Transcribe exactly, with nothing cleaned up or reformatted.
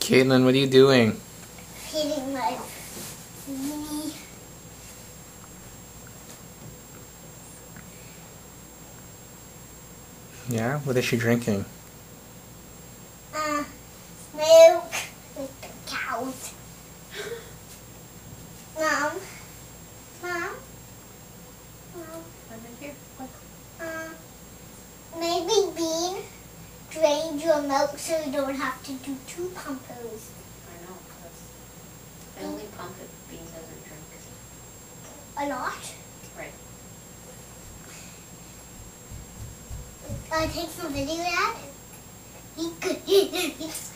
Caitlin, what are you doing? Feeding my knee. Yeah? What is she drinking? Uh, milk with the cows. Mom. Mom. Mom. I'm in here. Look. Uh, maybe Bean drained your milk so you don't have to do two pumpers. I know. That's, I only pump if Bean doesn't drink. A lot? Right. Uh, take some video of that. He could.